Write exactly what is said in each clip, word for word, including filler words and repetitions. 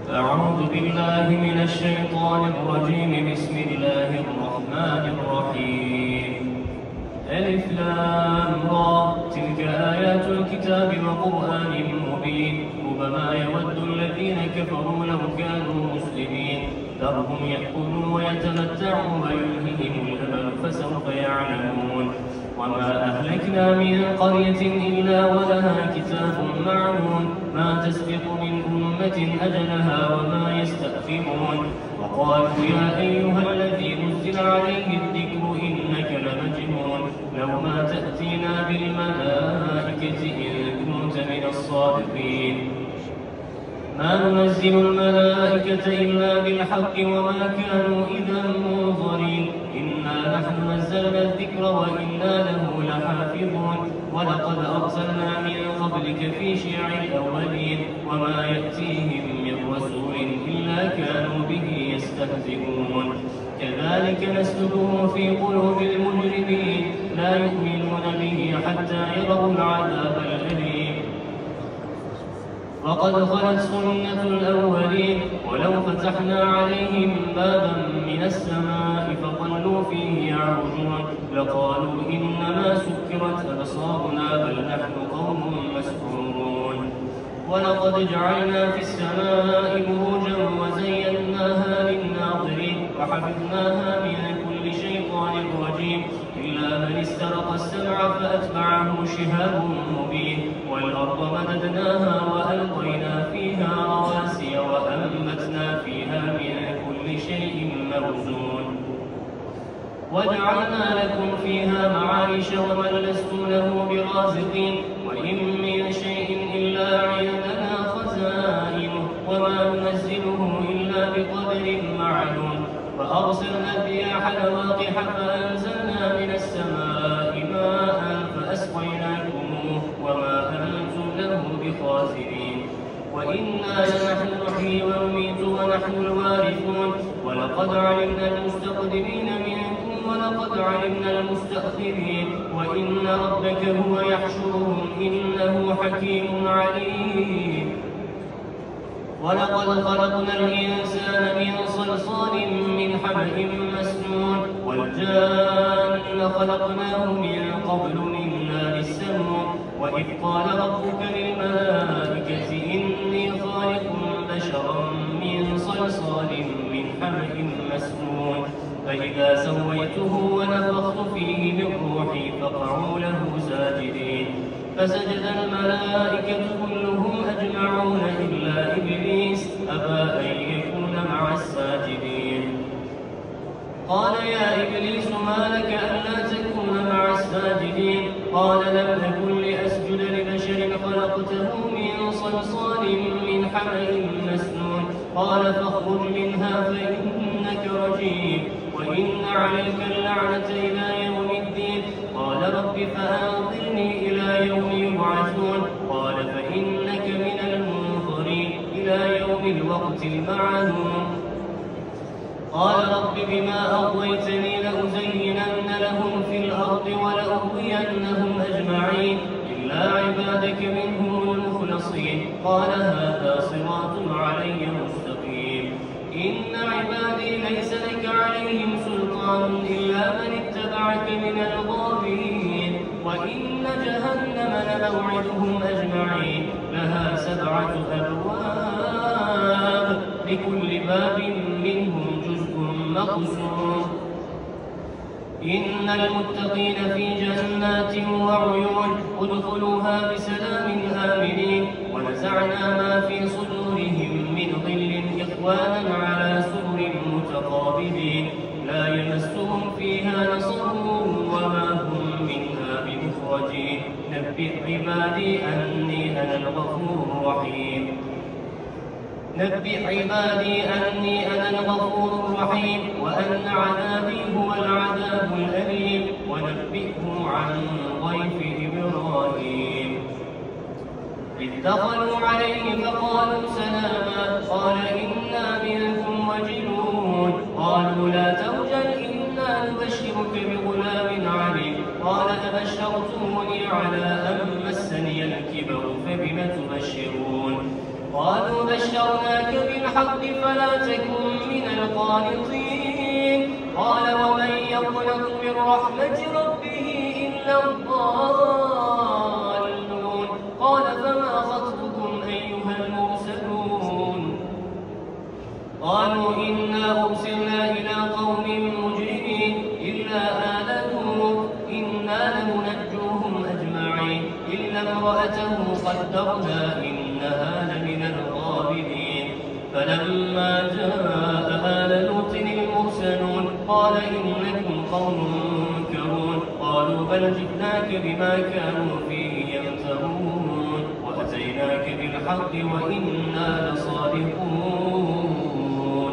أعوذ بالله من الشيطان الرجيم. بسم الله الرحمن الرحيم. ألف لام را. تلك آيات الكتاب وقرآن مبين. ربما يود الذين كفروا لو كانوا مسلمين. ذرهم يأكلوا ويتمتعوا ويلههم الأمل فسوف يعلمون. وما أهلكنا من قرية إلا ولها كتاب معلوم ما تسبق من أمة أجلها وما يستأخرون. وقالوا يا أيها الذي نزل عليه الذكر إنك لمجنون لو ما تأتينا بالملائكة إن كنت من الصادقين. ما ننزل الملائكة إلا بالحق وما كانوا إذا منظرين. إنا نحن نزلنا الذكر وإنا له لحافظون. ولقد أرسلنا من قبلك في شيع الأولين وما يأتيهم من رسول إلا كانوا به يستهزئون. كذلك نسلكه في قلوب المجرمين لا يؤمنون به حتى يروا العذاب الأليم. وقد خلت سنة الأولين ولو فتحنا عليهم بابا من السماء فظلوا فيه يعرجون لقالوا إنما سكرت أبصارنا بل نحن قوم مسحورون. ولقد جعلنا في السماء بروجا وزيناها للناظرين وحفظناها من كل شيطان رجيم إلا من استرق السمع فأتبعه شهاب مبين. والأرض مددناها وألقينا فيها رواسي وأنبتنا فيها من كل شيء موزون. وجعلنا لكم فيها معايش ومن لستم له برازقين. وإن من شيء إلا عندنا خزائنه وما ننزله إلا بقدر معلوم. وأرسلنا الرياح لواقح فأنزلنا من السماء ماء فأسقيناكموه وما أنتم له بخازنين. وإنا لنحن نحيي ونميت ونحن الوارثون. ولقد علمنا المستقدمين منكم ولقد علمنا المستأخرين. وإن ربك هو يحشرهم إنه حكيم عليم. ولقد خلقنا الإنسان من صلصال من حمأ مسنون. والجان خلقناه من قبل من نار السموم. وإذ قال ربك للملائكة إني خالق بشرا من صلصال من حمأ مسنون. فإذا سويته ونفخت فيه من روحي فقعوا له ساجدين. فسجد الملائكة كلهم أجمعون إلا إبليس أبى أن يكون مع الساجدين. قال يا إبليس ما لك ألا تكون مع الساجدين؟ قال لم أكن لأسجد لبشر خلقته من صلصال من حمأ مسنون. قال فاخرج منها فإنك رجيم وإن عليك اللعنة إلى يوم الدين. قال رب فأنظرني إلى يوم يبعثون. قال فإنك من المنظرين إلى يوم الوقت المعلوم. قال رب بما أغويتني لأزينن لهم في الأرض ولأغوينهم أجمعين إلا عبادك منهم المخلصين. قال هذا صراط علي مستقيم. إن عبادي ليس لك عليهم سلطان إلا من اتبعك من الغاوين. وإن جهنم لموعدهم أجمعين لها سبعة أبواب لكل باب منهم جزء مقسوم. إن المتقين في جنات وعيون ادخلوها بسلام آمنين. ونزعنا ما في صدورهم من غل إخوانا على سرر متقابلين لا يمسهم فيها نصب وما هم منها بمخرجين. نبئ عبادي أني أنا الغفور الرحيم. نبئ عبادي أني أنا الغفور الرحيم وأن عذابي هو العذاب الأليم. ونبئهم عن ضيف إبراهيم إذ دخلوا عليه فقالوا سلاما. قال إنا منكم وجلون. قالوا لا توجل إنا نبشرك بغلام عليم. قال أبشرتموني على أن مسني الكبر فبم تبشرون؟ قالوا بشرناك بالحق الحق فلا تكن من القانطين. قال ومن يقنط من رحمة ربه إلا الضالون. قال فما خطبكم أيها المرسلون؟ قالوا إنا أرسلنا إلى قوم مجرمين إلا آل لوط إنا لمنجوهم أجمعين إلا امرأته قدرنا إنها لمن الغابرين. فلما جاء آل لوط المرسلون قال إنكم قوم منكرون. قالوا بل جئناك بما كانوا فيه يمترون وأتيناك بالحق وإنا لصادقون.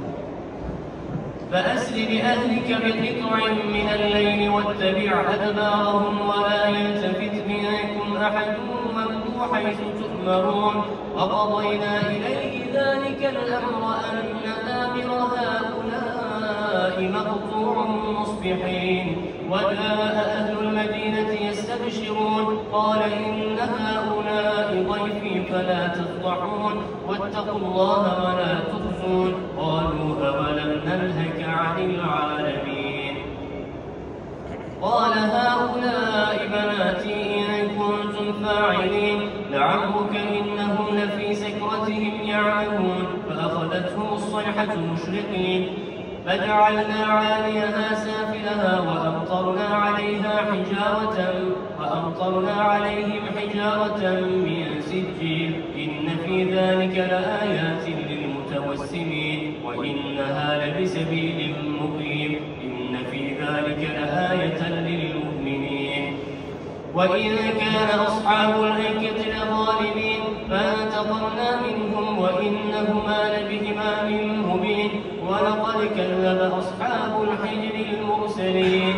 فأسر بأهلك بقطع من الليل واتبع أدبارهم ولا يلتفت منكم أحد وامضوا حيث تؤمرون. وقضينا إليه ذلك الأمر أن دابر هؤلاء مقطوع مصبحين. وجاء أهل المدينة يستبشرون قال إن هؤلاء ضيفي فلا تفضحون واتقوا الله ولا تخزون. قالوا أولم ننهك عن العالمين؟ قال هؤلاء بناتي إن كنتم فاعلين. لعمرك إنهم لفي سكرتهم يعمهون فأخذتهم الصيحة مشرقين فجعلنا عاليها سافلها وأمطرنا عليها حجارة وأمطرنا عليهم حجارة من سجيل. إن في ذلك لآيات للمتوسمين وإنها لبسبيل مقيم. إن في ذلك لآية للمؤمنين. وإن كان أصحاب الأيكة لظالمين فانتقمنا منهم وإنهما لبإمام مبين. ولقد كذب أصحاب الحجر المرسلين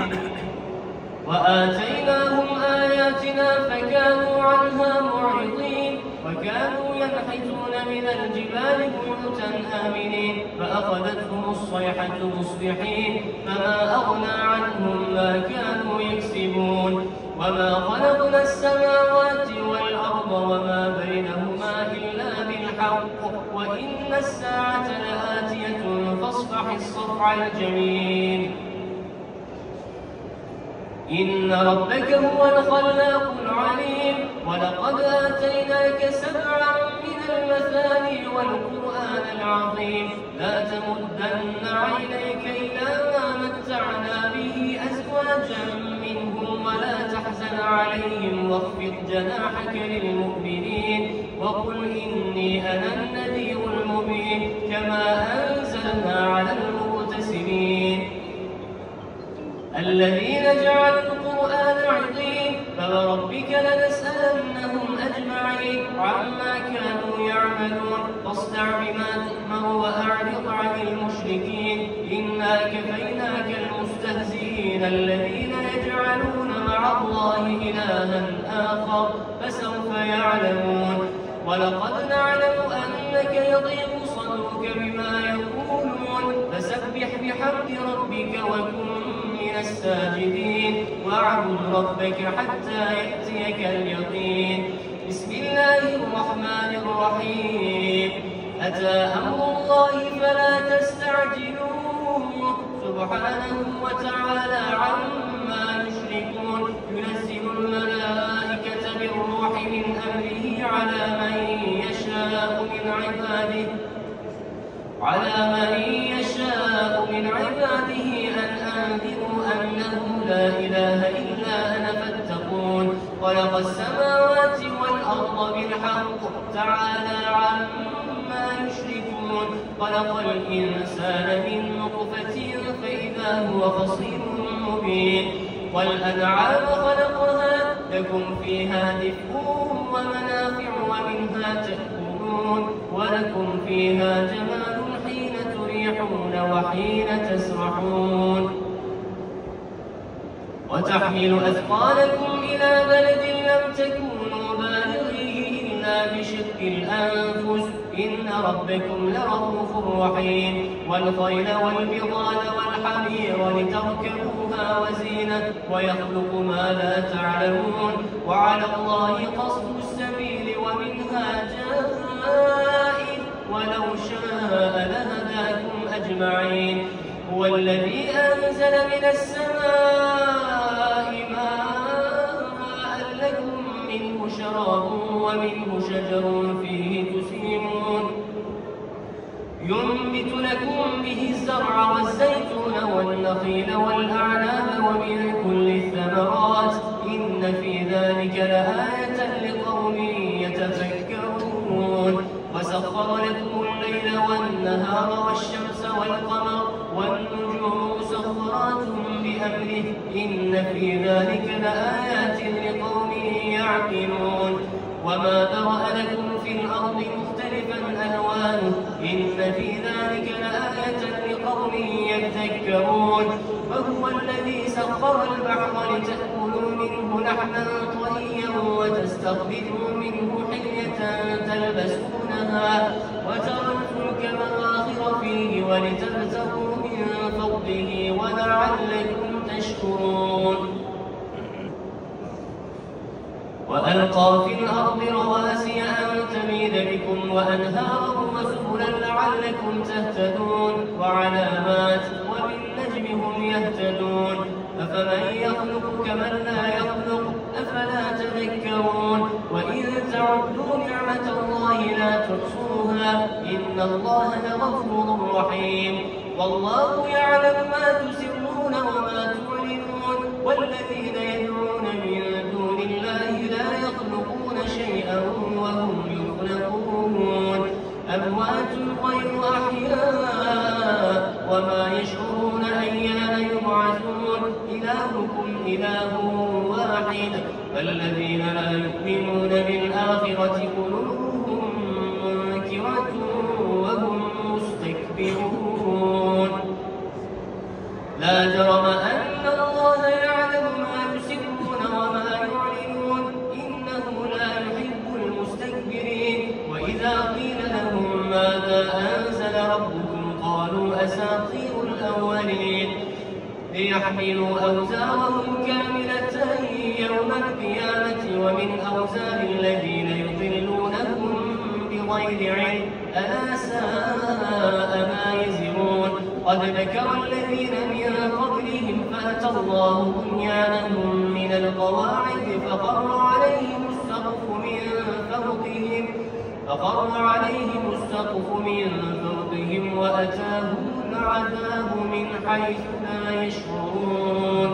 وآتيناهم آياتنا فكانوا عنها معرضين. وكانوا ينحتون من الجبال بيوتا آمنين فأخذتهم الصيحة مصبحين فما أغنى عنهم ما كانوا يكسبون. وما خلقنا السماوات والأرض وما بينهما إلا بالحق وإن الساعة لآتية فاصفح الصفح الجميل. إن ربك هو الخلاق العليم. ولقد آتيناك سبعا من المثاني والقرآن العظيم. لا تمدن عينيك إلى ما متعنا به أزواجا منهم ولا تحزن عليهم واخفض جناحك للمؤمنين وقل إني أنا النذير المبين كما أنزلنا على المقتسمين الذين جعلوا القرآن عظيم. فوربك لنسألنهم أجمعين عما كانوا يعملون. فاصدع بما تؤمر وأعرض عن المشركين إنا كفيناك المستهزئين الذين يجعلون مع الله إلها آخر فسوف يعلمون. ولقد نعلم أنك يضيق صدرك بما يقولون فسبح بحمد ربك وكن من الساجدين واعبد ربك حتى يأتيك اليقين. بسم الله الرحمن الرحيم. أتى أمر الله فلا تستعجلوه سبحانه وتعالى عما يشركون. ينزل الملائكة بالروح من أمره على من يشاء من عباده على من يشاء من عباده أن أنذروا أنه لا إله إلا أنا فاتقون. خلق السماوات والأرض بالحق تعالى عما يشركون. خلق الإنسان من نطفة فإذا هو خصيم مبين. والأنعام خلقها لكم فيها دفء ومنافع ومنها تأكلون ولكم فيها جمال حين تريحون وحين تسرحون. وتحمل أثقالكم إلى بلد لم تكونوا بالغيه إلا بشق الأنفس إن ربكم لرؤوف رحيم. والخيل والبغال والحمير لتركبوها وزينة ويخلق ما لا تعلمون. وعلى الله قصد السبيل ومنها جائر ولو شاء أجمعين. هو الذي أنزل من السماء ماء لكم منه شراب ومنه شجر فيه تسيمون ينبت لكم به الزرع والزيتون والنخيل والأعناب ومن كل الثمرات إن في ذلك لآية لقوم يتفكرون. وسخر لكم الليل والنهار والشمس والقمر والنجوم مسخرات بأمره إن في ذلك لآيات لقوم يعقلون. وما ذرأ لكم في الأرض مختلفا ألوانه إن في ذلك لآية لقوم يذكرون. وهو الذي سخر البحر لتأكلوا منه لحما طريا وتستخرجوا منه حلية تلبسونها وترى الفلك مواخر فيه ولتبتغوا من فضله ولعلكم تشكرون. وألقى في الأرض رواسي أن تميد بكم وأنهارا وسبلا لعلكم تهتدون وعلامات وبالنجم هم يهتدون. أفمن يخلق كمن لا يخلق أفلا تذكرون. وإن تعدوا نعمة الله لا تحصوها إن الله لغفور رحيم. والله يعلم ما تسرون وما تعلنون والذين يدعون من دون الله لا يخلقون شيئا وهم يخلقون أموات غير أحياء وما يشعرون أيان يبعثون. إلهكم إله واحد فالذين لا يؤمنون بالآخرة قلوبهم منكرة وهم مستكبرون. لا جرم أن الله يعلم ما يسرون وما يعلنون إنه لا يحب المستكبرين. وإذا قيل لهم ماذا أنزل ربكم قالوا أساطير الأولين ليحملوا أوزارهم كاملة يوم القيامة ومن أوزار الذين يضلونهم بغير علم ألا ساء ما يزرون. قد مكر الذين من قبلهم فأتى الله بنيانهم من القواعد فخر عليهم السقف من فوقهم فخر عليهم السقف من فوقهم وأتاهم العذاب من حيث لا يشعرون.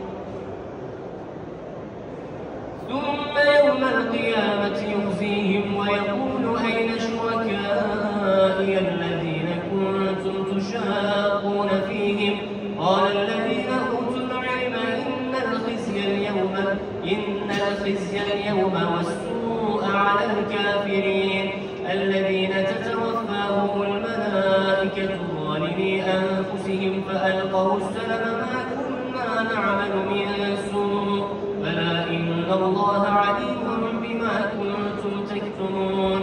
ثم يوم القيامة يخزيهم ويقول أين شركائي الذين كنتم تشاقون فيهم قال الذين أوتوا العلم إن الخزي اليوم إن الخزي اليوم والسوء على الكافرين الذين تتوفاهم الملائكة ظالمي أنفسهم فألقوا السلم ما كنا نعمل من سوء بلى إن الله عليم بما كنتم تكتمون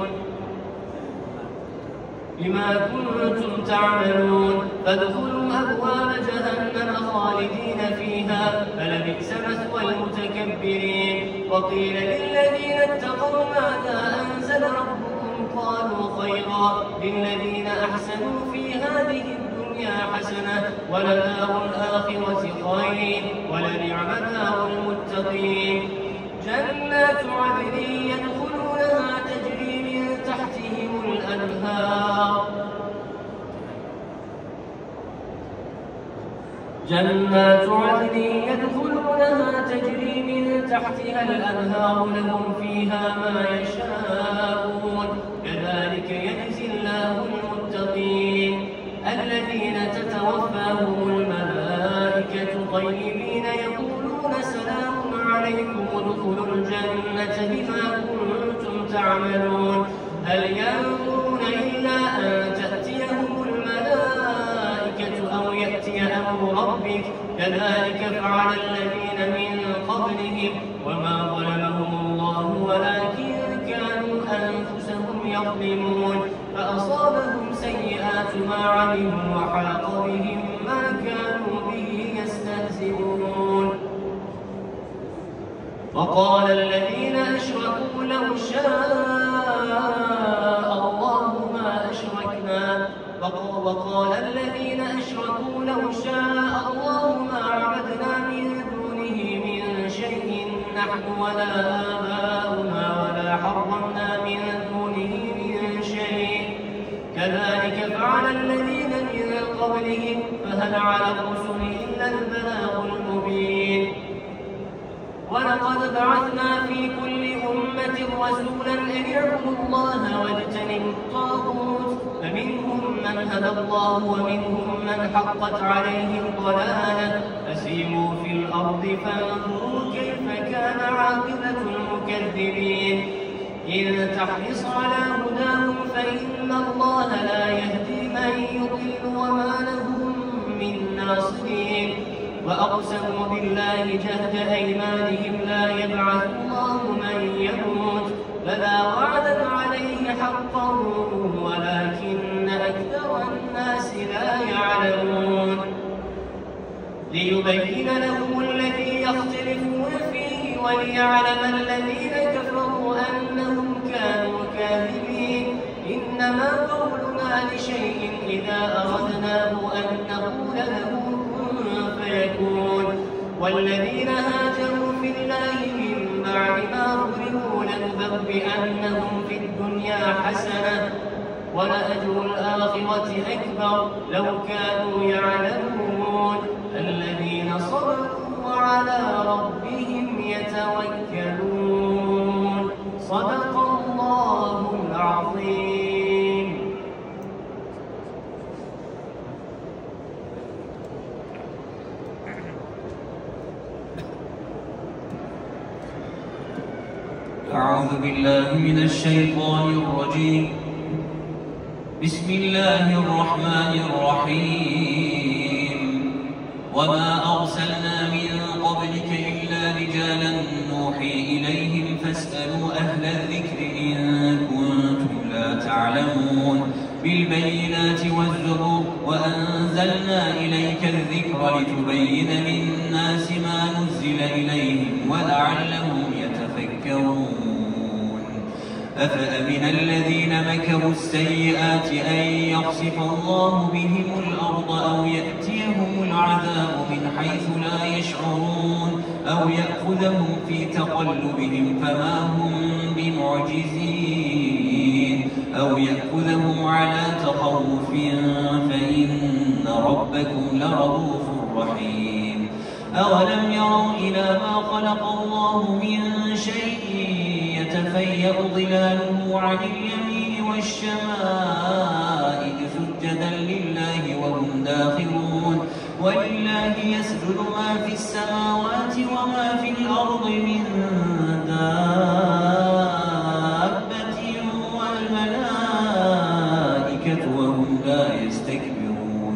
بما كنتم تعملون. فادخلوا أبواب جهنم خالدين فيها فلبئس مثوى المتكبرين. وقيل للذين اتقوا ماذا أنزل ربكم قالوا خيرا للذين أحسنوا في هذه الدنيا حسنة ولدار الآخرة خير ولنعم دار المتقين. جنات عدن يدخلونها تجري من تحتهم الأنهار جنات عدن يدخلونها تجري من تحتها الأنهار لهم فيها ما يشاءون كذلك يجزي الله المتقين الذين تتوفاهم الملائكة طيبين يقولون سلام عليكم ادخلوا الجنة بما كنتم تعملون. هل ينظرون إلا أن تأتيهم الملائكة أو يأتي أمر ربك كذلك فعل الذين من قبلهم وما ظلمهم الله ولكن كانوا أنفسهم يظلمون. فأصابهم سيئات ما عملوا وحاق بهم ما كانوا به يستهزئون. وقال الذين أشركوا لو شاء الله ما أشركنا وقال الذين ولا آباؤنا ولا حرمنا من دونه من شيء كذلك فعل الذين من قبلهم فهل على الرسل إلا البلاغ المبين ولقد بعثنا في كل أمة رسولا أن اعبدوا الله واجتنبوا الطاغوت فمنهم من هدى الله ومنهم من حقت عليه الضلالة فسيروا في الأرض فانظروا كيف كان عاقبة المكذبين إن تحرص على هداهم فإن الله لا يهدي من يضل وما لهم من ناصرين وأقسموا بالله جهد أيمانهم لا يبعث الله من يموت بلى وعدا عليه حقا ولكن أكثر الناس لا يعلمون ليبين لهم الذي يختلفون فيه وليعلم الذين كفروا أنهم كانوا كاذبين إنما قولنا لشيء إذا أردناه أن نقول له كن فيكون والذين هاجروا في الله من بعد ما ظلموا لنبوئنهم في الدنيا حسنة ولأجر الآخرة أكبر لو كانوا يعلمون الذين صبروا وعلى ربهم يتوكلون صدق الله العظيم. أعوذ بالله من الشيطان الرجيم بسم الله الرحمن الرحيم وما أرسلنا من قبلك إلا رجالا نوحي إليهم فاسألوا أهل الذكر إن كنتم لا تعلمون بالبينات والزبور وأنزلنا إليك الذكر لتبين للناس ما نزل إليهم ولعلهم يتفكرون أفأمن الذين مكروا السيئات أن يخسف الله بهم الأرض أو يأتيهم العذاب من حيث لا يشعرون أو يأخذهم في تقلبهم فما هم بمعجزين أو يأخذهم على تخوف فإن ربكم لرؤوف رحيم أولم يروا إلى ما خلق الله من شيء يتفيأ ظلاله عن اليمين والشمائل سجدا لله وهم داخرون ولله يسجد ما في السماوات وما في الأرض من دابة والملائكة وهم لا يستكبرون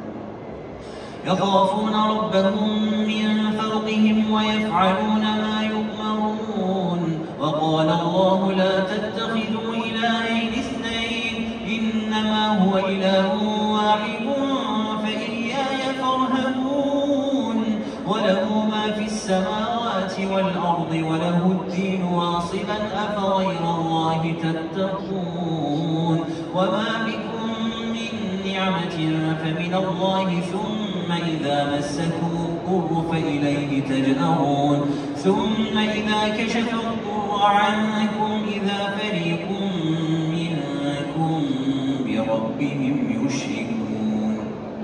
يخافون ربهم من فوقهم ويفعلون ما يؤمرون وقال الله لا تتخذوا إلهين اثنين إنما هو إله واحد فإياي فارهبون وله ما في السماوات والأرض وله الدين واصبا أفغير الله تتقون وما بكم من نعمة فمن الله ثم إذا مسكم الضر فإليه تجأرون ثم إذا كشف الضر عنكم إذا فريق منكم بربهم يشركون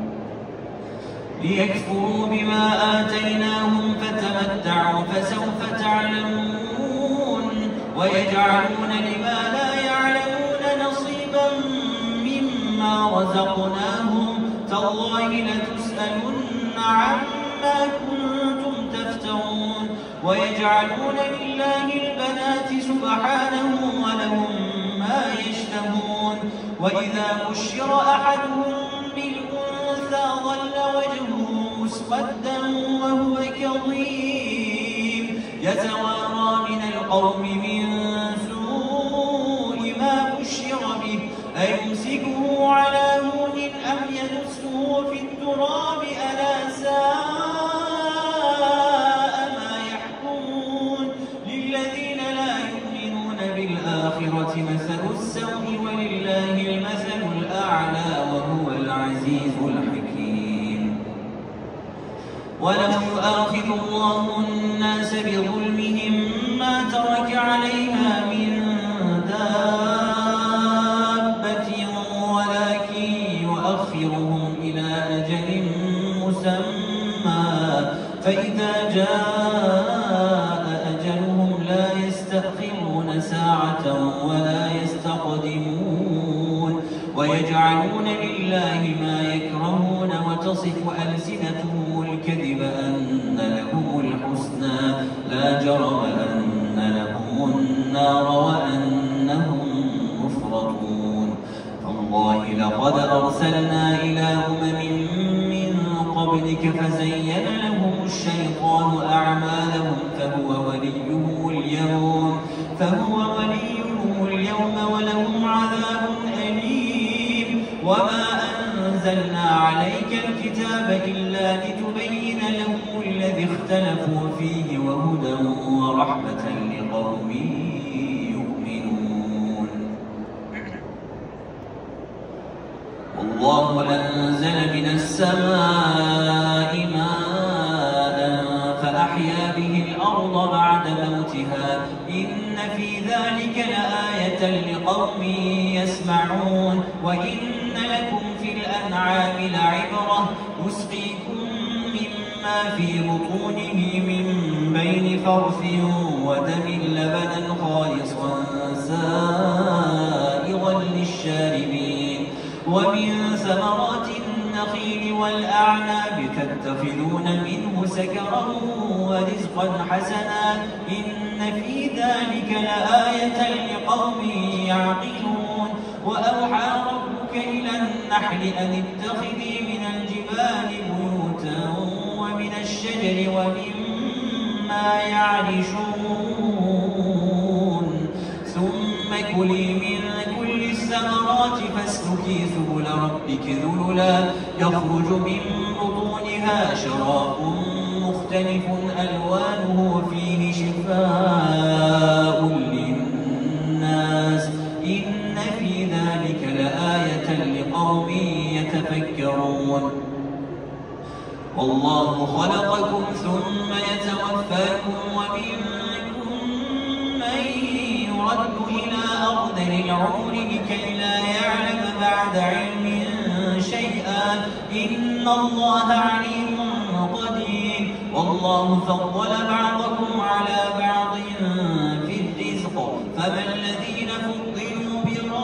ليكفروا بما آتيناهم فتمتعوا فسوف تعلمون ويجعلون لما لا يعلمون نصيبا مما رزقناهم تالله لتسألن عما كنتم تفترون ويجعلون لله البنات سبحانه ولهم ما يشتهون وإذا بشر أحدهم بالأنثى ظل وجهه مسودا وهو كظيم يتوارى من القوم من سوء ما بشر به أيمسكه على هون أم يدسه في التراب ألا ساء ما يحكمون للذين لا يؤمنون بالآخرة مثل السوء ولله المثل الأعلى وهو العزيز الحكيم ولو يؤاخذ الله الناس بظلمهم جاء أجلهم لا يستأخرون ساعة ولا يستقدمون ويجعلون لله ما يكرهون وتصف ألسنتهم الكذب أن لهم الحسنى لا جرم أن لهم النار وأنهم مفرطون. تالله لقد أرسلنا إلى أمم من قبلك فزين لهم الشيطان أعمالهم فهو وليهم اليوم فهو وليهم اليوم ولهم عذاب أليم. وما أنزلنا عليك الكتاب إلا لتبين لهم الذي اختلفوا فيه وهدى ورحمة لقوم يؤمنون. والله أنزل من السماء ماء فأحيا به الأرض بعد موتها إن في ذلك لآية لقوم يسمعون. وإن لكم في الأنعام لعبرة نسقيكم مما في بطونه من بين فرث ودم لبنا خالصا سائغا للشاربين ومن ثمرات النخيل والأعناب تتخذون منه سكرا ورزقا حسنا إن في ذلك لآية لقوم يعقلون. وأوحى ربك إلى النحل أن اتخذي من الجبال بيوتا ومن الشجر ومما يعرشون ثم كلي من كل الثمرات فاسلكي سبل ربك ذللا يخرج من بطونها شراب مختلف ألوانه فيه شفاء للناس إن في ذلك لآية لقوم يتفكرون. والله خلقكم ثم يتوفاكم ومنكم من يرد إلى أرذل العمر لكي لا يعلم بعد علم شيئا إن الله عليم قدير. والله فضل بعضكم على بعض في الرزق فما الذين فضلوا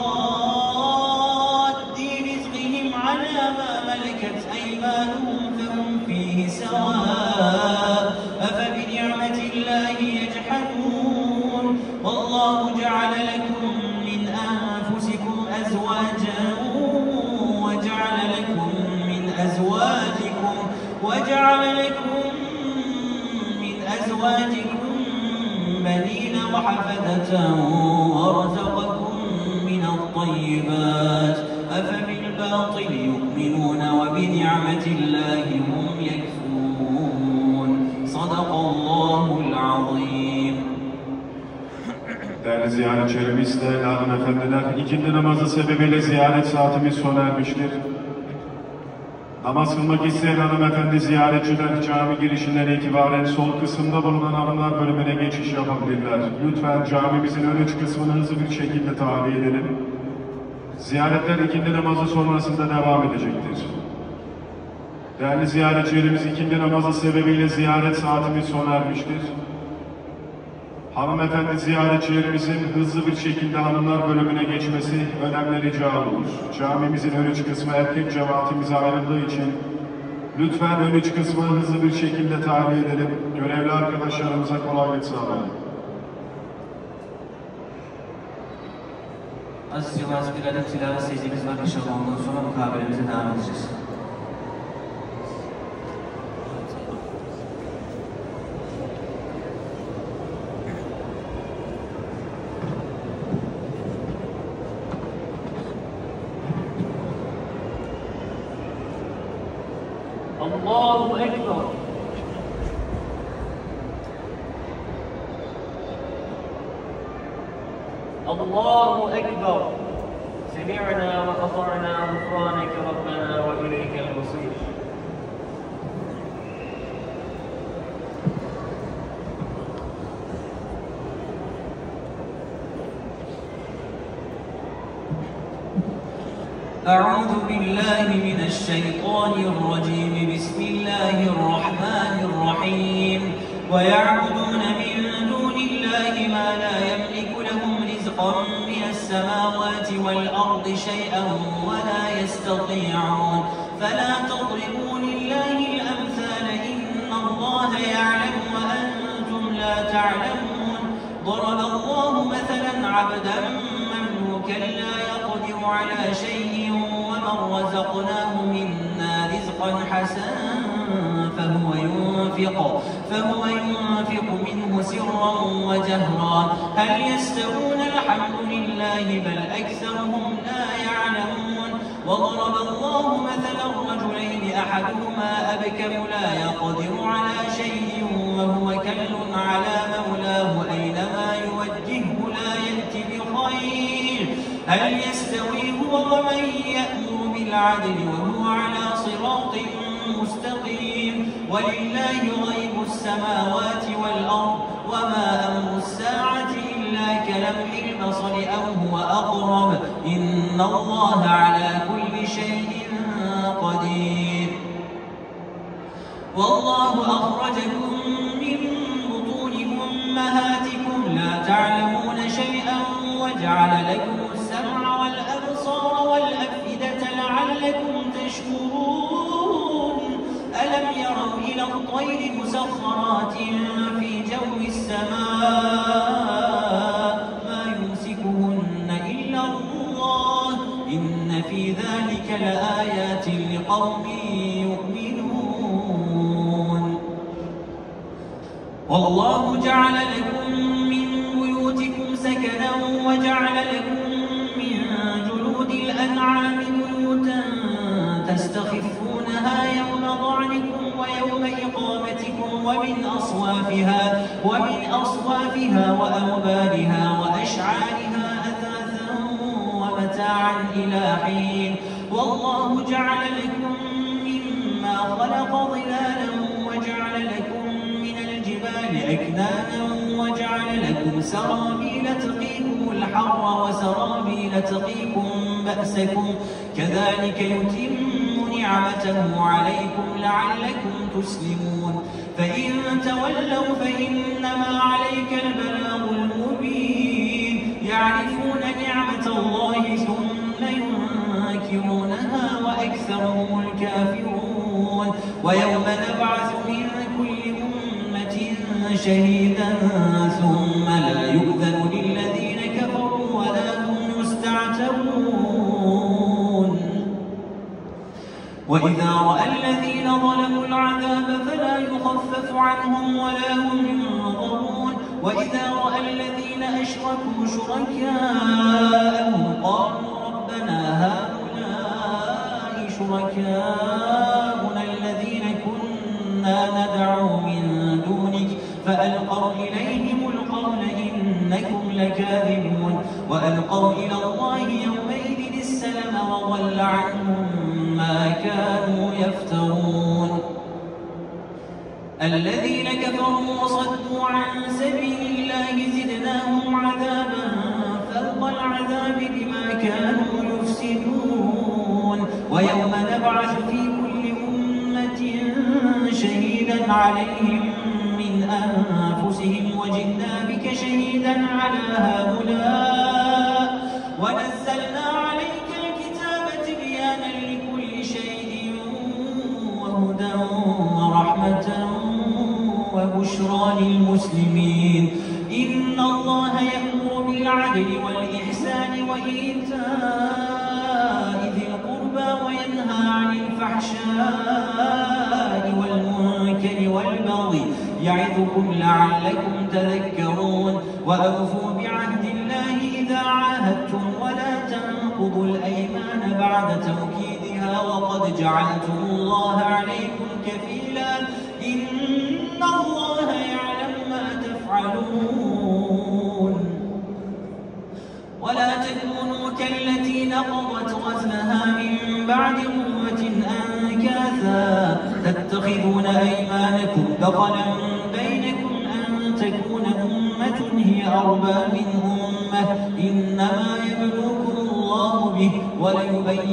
براد رزقهم على ما ملكت أيمانهم فهم فيه سواء أفبنعمة الله يجحدون. والله جعل لكم من أنفسكم أزواجا وجعل لكم من أزواجكم وجعل لكم من أزواجكم بنين وحفدة ورزقكم من الطيبات أفبالباطل يؤمنون وبنعمة الله هم يكفرون. صدق الله العظيم. Değerli ziyaretçilerimiz, değerli hanımefendiler, ikindi namazı sebebiyle ziyaret saatimiz sona ermiştir. Namaz kılmak isteyen hanımefendi ziyaretçiler cami girişinden itibaren sol kısımda bulunan hanımlar bölümüne geçiş yapabilirler. Lütfen camimizin ön iç kısmını hızlı bir şekilde tahliye edelim. Ziyaretler ikindi namazı sonrasında devam edecektir. Değerli ziyaretçilerimiz, ikindi namazı sebebiyle ziyaret saatimiz sona ermiştir. Hanımefendi ziyaretçilerimizin hızlı bir şekilde hanımlar bölümüne geçmesi önemli rica olur. Camimizin ön iç kısmı erkek cemaatimize ayrıldığı için lütfen ön iç kısmını hızlı bir şekilde tahliye edelim. Görevli arkadaşlarımıza kolaylık sağlayalım. Aziz cemaat, bir adet tilavet secdemiz var inşallah, ondan sonra mukabelemize devam edeceğiz. Allahu Ekber. Allahu Ekber. Semi'na ve ata'na gufraneke Rabbena ve ileykel masir. أعوذ بالله من الشيطان الرجيم بسم الله الرحمن الرحيم ويعبدون من دون الله ما لا يملك لهم رزقا من السماوات والأرض شيئا ولا يستطيعون فلا تضربوا لله الأمثال إن الله يعلم وأنتم لا تعلمون ضرب الله مثلا عبدا مملوكا لا يقدر على شيء ومن رزقناه منا رزقا حسنا فهو ينفق فهو ينفق منه سرا وجهرا هل يستوون الحمد لله بل أكثرهم لا يعلمون وضرب الله مثلا رجلين أحدهما أبكم لا يقدر على شيء وهو كل على مولاه أينما يوجهه لا يأتي بخير هل يستوي هو ومن يأمر بالعدل وهو على صراط مستقيم ولله غيب السماوات والأرض وما أمر الساعة إلا كلمح البصر أو هو أقرب إن الله على كل شيء قدير والله أخرجكم من بطون أمهاتكم لا تعلمون شيئا وجعل لكم السمع والأبصار والأفئدة لعلكم تشكرون ألم يروا إلى الطير مسخرات في جو السماء ما يمسكهن إلا الله إن في ذلك لآيات لقوم يؤمنون والله جعل لكم من بيوتكم سكنا وجعل لكم من جلود الأنعام بيوتا تستخفونها يوم ضعنكم ويوم إقامتكم ومن أصوافها ومن أصوافها وأوبارها وأشعارها أثاثا ومتاعا إلى حين والله جعل لكم مما خلق ظلالا وجعل لكم من الجبال أكنانا وجعل لكم سرابيل تقيكم الحر وسرابيل تقيكم بأسكم كذلك يتم نعمته عليكم لعلكم تسلمون فإن تولوا فإنما عليك البلاغ المبين يعرفون نعمة الله ثم ينكرونها وأكثرهم الكافرون ويوم نبعث من كل أمة شهيدا ثم لا يؤذن للذين كفروا ولا هم يستعتبون وإذا رأى الذين ظلموا العذاب فلا يخفف عنهم ولا هم ينظرون وإذا رأى الذين أشركوا شركاءهم قالوا ربنا هؤلاء شركاؤنا الذين كنا ندعو من دونك فألقوا إليهم القول إنكم لكاذبون وألقوا إلى الله يومئذ السلم وضل عنهم ما كانوا يفترون الذين كفروا وصدوا عن سبيل الله زدناهم عذابا فوق العذاب بما كانوا يفسدون ويوم نبعث في كل أمة شهيدا عليهم من أنفسهم وجئنا بك شهيدا على هؤلاء ونزلنا عليك الكتاب تبيانا لكل شيء وهدى ورحمة وبشرى للمسلمين إن الله يأمر بالعدل والإحسان وإيتاء ذي القربى وينهى عن الفحشاء والمنكر والبغي يعظكم لعلكم تذكرون وأوفوا بعهد الله إذا عاهدتم ولا تنقضوا الأيمان بعد توكيدها وقد جعلتم الله عليكم كفيلا إن الله يعلم ما تفعلون ولا تكونوا كالتي نقضت غزلها من بعد قوة أنكاثا تتخذون أيمانكم دخلا بينكم أن تكون أمة هي أربى من أمة إنما يبلوكم الله به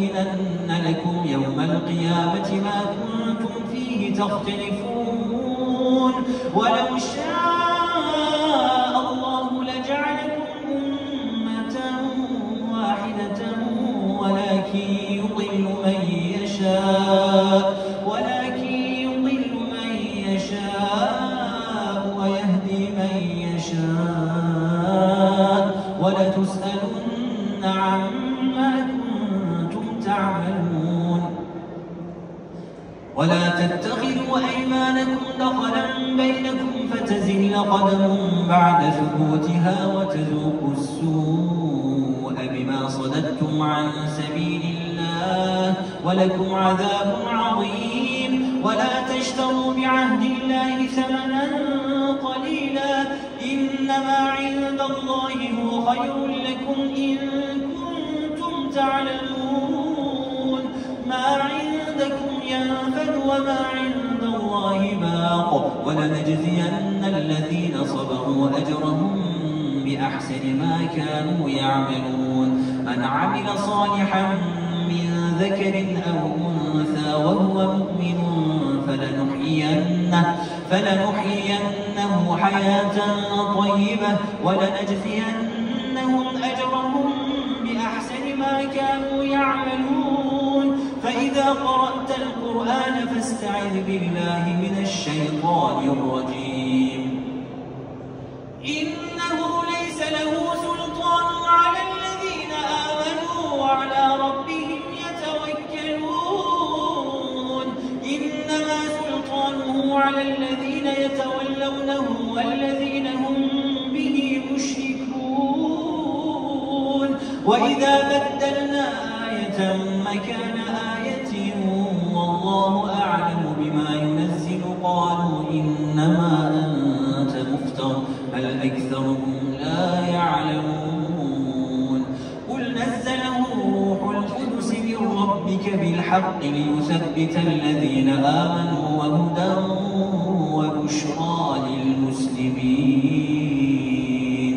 وليبينن لكم يوم القيامة ما كنتم فيه تختلفون تعملون ولو شاء الله لجعلكم أمة واحدة ولكن يضل من يشاء ولكن يضل من يشاء ويهدي من يشاء ولتسألن عما كنتم تعملون ولا تتخذوا أيمانكم دخلا بينكم فتزل قدم بعد ثبوتها وتذوقوا السوء بما صددتم عن سبيل الله ولكم عذاب عظيم ولا تشتروا بعهد الله ثمنا قليلا إنما عند الله هو خير لكم إن كنتم تعلمون ما عندكم ينفد وما عند الله باق ولنجزين الذين صبروا أجرهم بأحسن ما كانوا يعملون من عمل صالحا من ذكر أو أنثى وهو مؤمن فلنحيينه, فلنحيينه حياة طيبة ولنجزينهم أجرهم بأحسن ما كانوا يعملون فإذا قرأت القرآن فاستعذ بالله من الشيطان الرجيم إنه ليس له سلطان على الذين آمنوا وعلى ربهم يتوكلون إنما سلطانه على الذين يتولونه والذين هم به مشركون وإذا بدلنا آية مكان آية والله أعلم بما ينزل قالوا إنما أنت مفتر بل أكثرهم لا يعلمون قل نزله روح القدس من ربك بالحق ليثبت الذين آمنوا وهدى وبشرى للمسلمين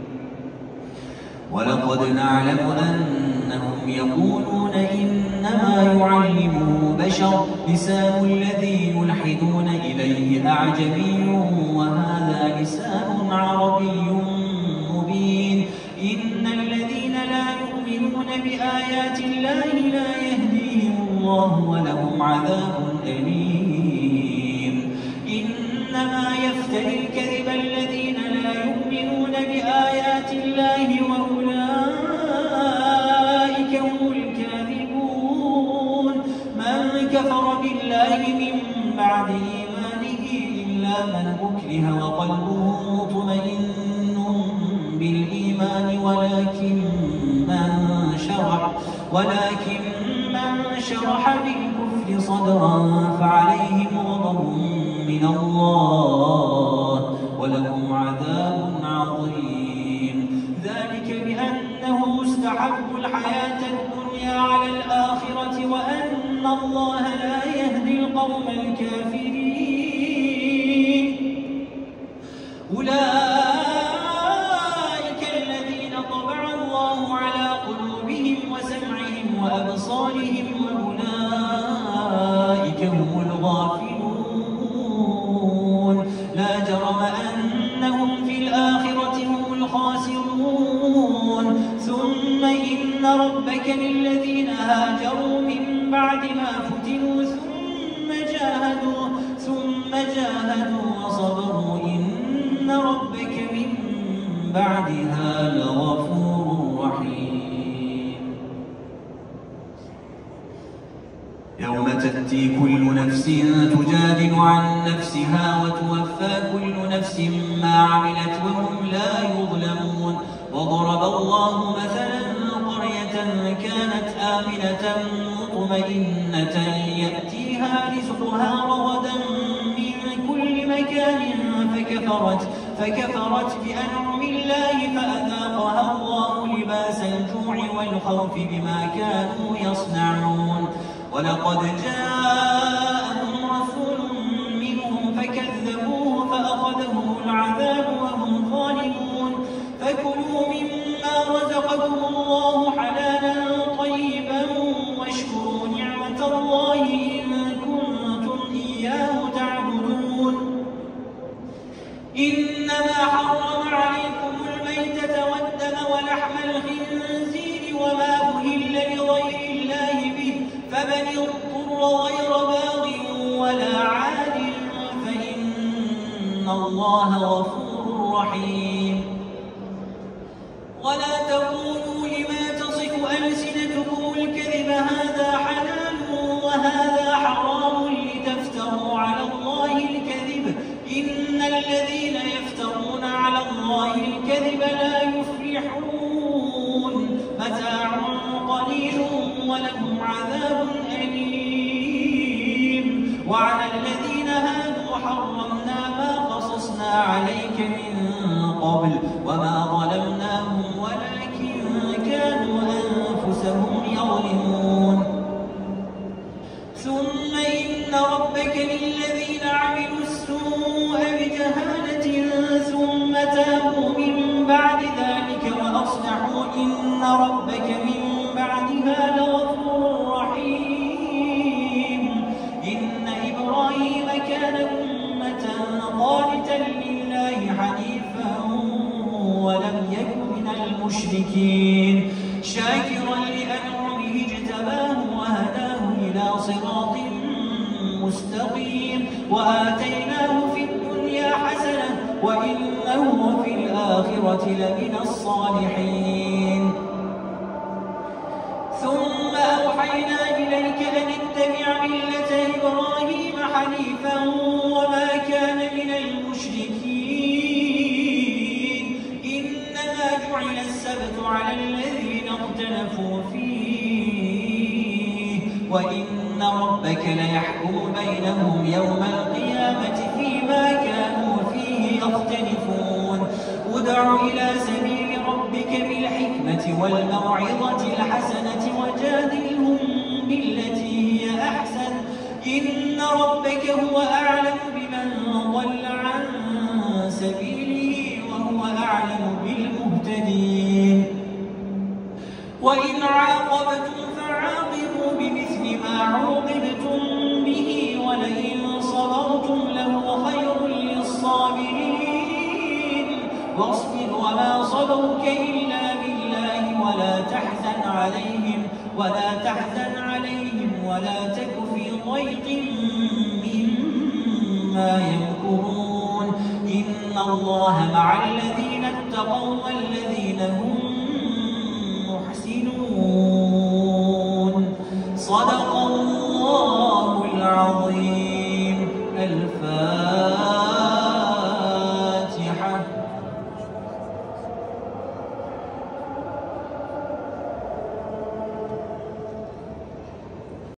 ولقد نعلم أنهم يقولون إنما يعلمه بشر لسان الذي يلحدون إليه أعجمي وهذا لسان عربي مبين إن الذين لا يؤمنون بآيات الله لا يهديهم الله ولهم عذاب أليم إنما يفتري الكذب الذين لا يؤمنون بآيات الله وأولئك هم الكاذبون من كفر بالله من بعد إيمانه إلا من أكره وقلبه مطمئن بالإيمان ولكن من شرح ولكن من شرح بالكفر صدرا فعليهم غضب من الله ولهم عذاب عظيم ذلك بأنه مستحب الحياة الدنيا على الآخرة وأن الله لا يهدي القوم الكافرين أولئك الذين طبع الله على قلوبهم وسمعهم وأبصارهم وأولئك هم الغافلون لا جرم أنهم في الآخرة هم الخاسرون ثم إن ربك للذين هاجروا من بعد ما فتنوا ثم جاهدوا ثم جاهدوا وصبروا إن ربك من بعدها لغفور رحيم يوم تأتي كل نفس تجادل عن نفسها وتوفى كل نفس ما عملت وهم لا يظلمون وضرب الله مثلا قرية كانت آمنة مطمئنة يأتيها رزقها رغدا من كل مكان فكفرت فكفرت بأنعم الله فأذاقها الله لباس الجوع والخوف بما كانوا يصنعون ولقد جاءهم رسول منهم فكذبوه فأخذهم العذاب وهم ظالمون فكلوا مما رزقكم الله حلالا طيبا واشكروا نعمة الله إن كنتم إياه تعبدون ولهم عذاب أليم. وعلى الذين هادوا حرمنا ما قصصنا عليك من قبل وما ظلمناهم ولكن كانوا أنفسهم يظلمون. ثم إن ربك للذين عملوا السوء بجهالة ثم تابوا من بعد ذلك وأصلحوا إن ربك من بعدها لغفور رحيم. إن إبراهيم كان أمة قانتا لله حنيفا ولم يكن من المشركين شاكرا لأنعمه اجتباه وهداه إلى صراط مستقيم وآتيناه في الدنيا حسنة وإنه في الآخرة لمن الصالحين. ثم أوحينا إليك أن اتبع ملة إبراهيم حنيفا وما كان من المشركين. إنما جعل السبت على الذين اختلفوا فيه وإن ربك ليحكم بينهم يوم القيامة فيما كانوا فيه يختلفون. ادع إلى سبيل ربك بالحكمة والموعظة الحسنة وجادلهم بالتي هي أحسن إن ربك هو أعلم بمن ضل عن سبيله وهو أعلم بالمهتدين. وإن عاقبتم فعاقبوا بمثل ما عوقبتم به ولئن صبرتم لهو خير للصابرين. واصبر وما صبرك إلا بالله ولا تحزن عليهم ولا تحزن عليهم ولا تك في ضيق مما يمكرون. إن الله مع الذين اتقوا والذين هم محسنون. صدق الله العظيم. الفاتحة.